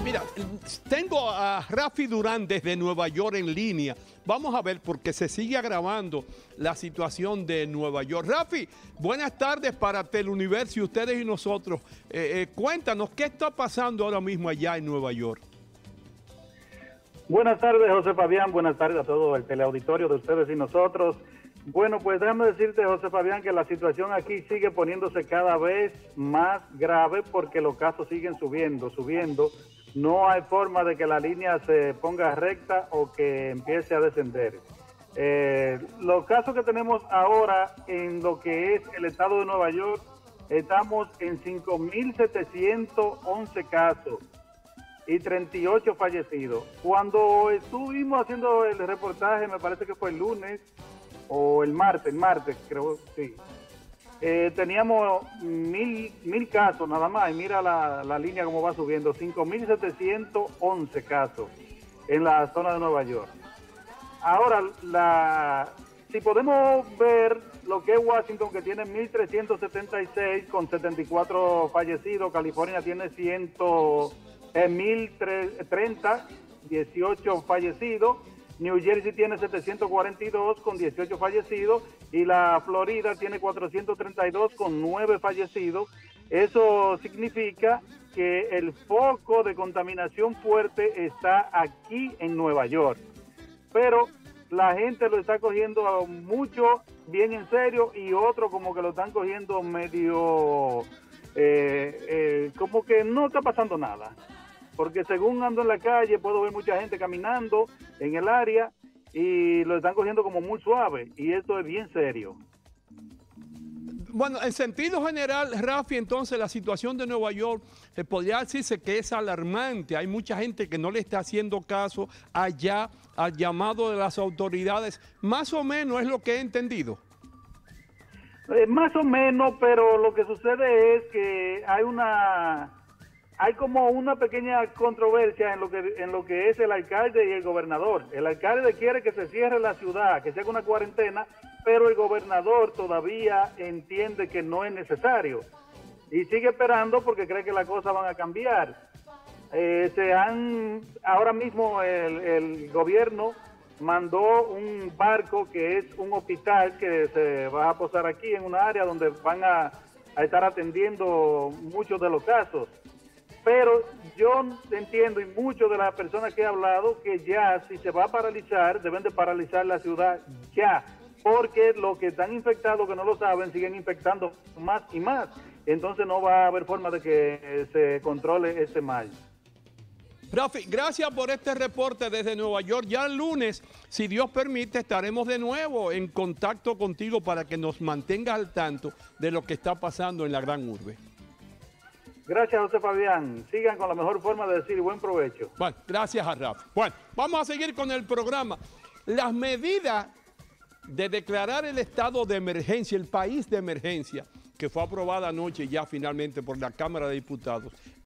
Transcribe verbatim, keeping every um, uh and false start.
Mira, tengo a Rafi Durán desde Nueva York en línea. Vamos a ver, porque se sigue agravando la situación de Nueva York. Rafi, buenas tardes para Teleuniverso y ustedes y nosotros. Eh, eh, cuéntanos, ¿qué está pasando ahora mismo allá en Nueva York? Buenas tardes, José Fabián. Buenas tardes a todo el teleauditorio de ustedes y nosotros. Bueno, pues déjame decirte, José Fabián, que la situación aquí sigue poniéndose cada vez más grave porque los casos siguen subiendo, subiendo. No hay forma de que la línea se ponga recta o que empiece a descender. Eh, los casos que tenemos ahora en lo que es el estado de Nueva York, estamos en cinco mil setecientos once casos y treinta y ocho fallecidos. Cuando estuvimos haciendo el reportaje, me parece que fue el lunes o el martes, el martes creo, sí. Eh, teníamos mil, mil casos nada más, y mira la, la línea como va subiendo, cinco mil setecientos once casos en la zona de Nueva York. Ahora, la, si podemos ver lo que es Washington, que tiene mil trescientos setenta y seis con setenta y cuatro fallecidos, California tiene cien, eh, mil treinta, dieciocho fallecidos, New Jersey tiene setecientos cuarenta y dos con dieciocho fallecidos y la Florida tiene cuatrocientos treinta y dos con nueve fallecidos. Eso significa que el foco de contaminación fuerte está aquí en Nueva York. Pero la gente lo está cogiendo mucho, bien en serio, y otro como que lo están cogiendo medio, eh, eh, como que no está pasando nada. Porque según ando en la calle, puedo ver mucha gente caminando en el área y lo están cogiendo como muy suave, y esto es bien serio. Bueno, en sentido general, Rafi, entonces la situación de Nueva York eh, podría decirse que es alarmante. Hay mucha gente que no le está haciendo caso allá al llamado de las autoridades. Más o menos es lo que he entendido. Eh, más o menos, pero lo que sucede es que hay una... Hay como una pequeña controversia en lo que en lo que es el alcalde y el gobernador. El alcalde quiere que se cierre la ciudad, que se haga una cuarentena, pero el gobernador todavía entiende que no es necesario y sigue esperando porque cree que las cosas van a cambiar. Eh, se han ahora mismo el, el gobierno mandó un barco que es un hospital que se va a posar aquí en una área donde van a, a estar atendiendo muchos de los casos. Pero yo entiendo, y muchas de las personas que he hablado, que ya si se va a paralizar, deben de paralizar la ciudad ya, porque los que están infectados, que no lo saben, siguen infectando más y más. Entonces no va a haber forma de que se controle ese mal. Rafi, gracias por este reporte desde Nueva York. Ya el lunes, si Dios permite, estaremos de nuevo en contacto contigo para que nos mantengas al tanto de lo que está pasando en la gran urbe. Gracias, José Fabián. Sigan con la mejor forma de decir buen provecho. Bueno, gracias a Rafa. Bueno, vamos a seguir con el programa. Las medidas de declarar el estado de emergencia, el país de emergencia, que fue aprobada anoche ya finalmente por la Cámara de Diputados,